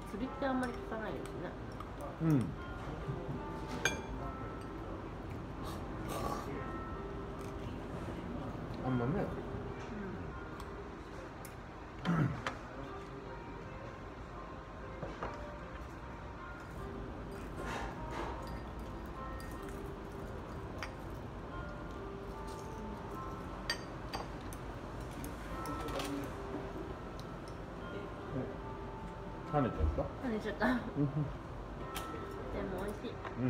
釣りってあんまり聞かないですね。 うん。あんまね。跳ねちゃった。 跳ねちゃった。でも美味しい。 うん。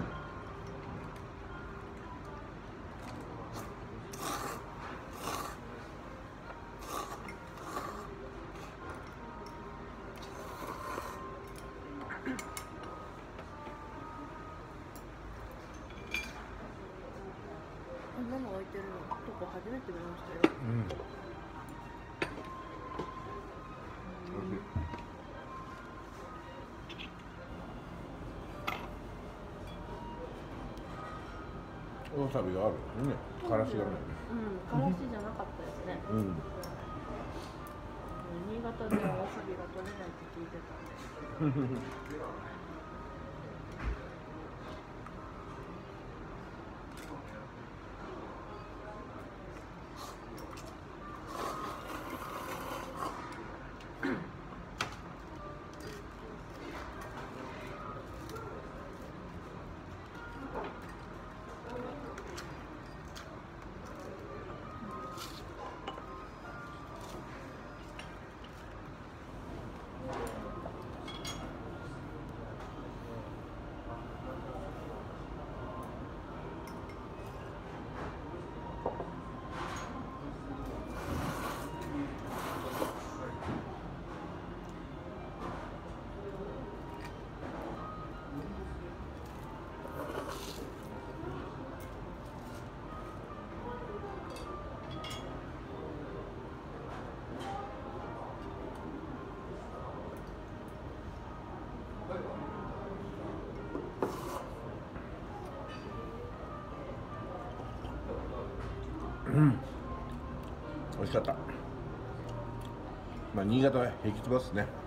こんなの置いてるのとこ初めて見ましたよ。 うん。わさびがあるよね。からしがない。 うん、からしじゃなかったですね。 うん。 新潟ではわさびが取れないって聞いてたんで。 うん。美味しかった。まあ新潟は平気つばっすね。